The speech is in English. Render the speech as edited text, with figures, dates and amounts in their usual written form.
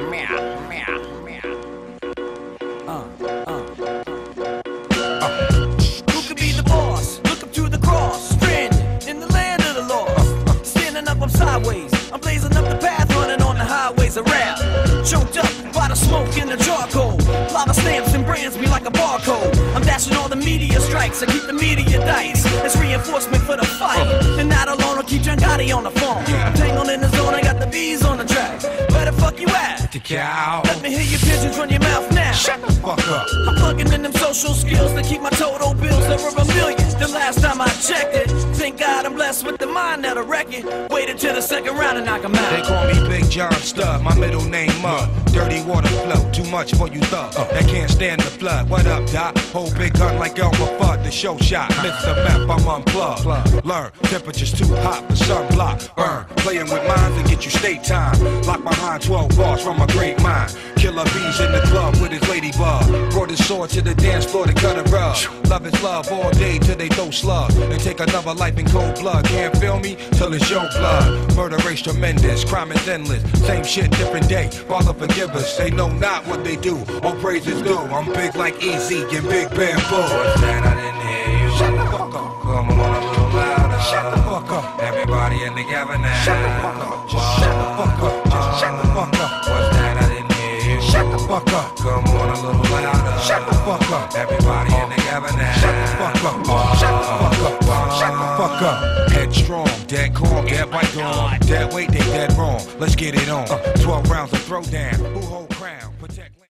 Who could be the boss? Look up to the cross, stranded in the land of the lost. Standing up, I'm sideways. I'm blazing up the path, running on the highways of rap. Choked up by the smoke and the charcoal. Lava stamps and brands me like a barcode. I'm dashing all the media strikes. I keep the media dice. It's reinforcement for the fight. And not alone, I'll keep John Gotti on the phone. I'm tangled in the zone, I got the bees on the track. Where the fuck you at? The cow. Let me hear your pigeons run your mouth now. Shut the fuck up. I'm plugging in them social skills to keep my total bills over $1 million. The last time I checked it, thank God I'm blessed with the mind that'll wreck it. Waited till the second round and knock 'em out. They call me Big John Stud, my middle name Mud. Dirty water flow, too much for you thug. That can't stand the flood. What up, Doc? Hold big gun like Elmer Fudd, the show shot. Mr. Meth, I'm unplugged. Learn, temperature's too hot for sunblock. Burn, playing with minds and get you state time. Lock behind 12 bars from a great mind. Killer bees in the club with his ladybug. Brought his sword to the dance floor to cut a rug. Love is love all day till they throw slugs. They take another life in cold blood. Can't feel me till it's your blood. Murder rate's tremendous, crime is endless. Same shit, different day. Father forgive us. They know not what they do. All praises due. I'm big like Easy and Big Bamboo. What's that? I didn't hear you. Shut the fuck up. Come on a little louder. Shut the fuck up. Everybody in together now. Shut the fuck up. Just shut the fuck up. Just shut the fuck up. What's that? I didn't hear you. Shut the fuck up. Come on a little louder. Shut the fuck up. Everybody in together now. Shut the fuck up. Shut the fuck up. Shut the fuck up. Headstrong, dead calm, dead white dawn. Dead weight, they dead wrong. Let's get it on. 12 rounds of throwdown. Who hold crown? Protect.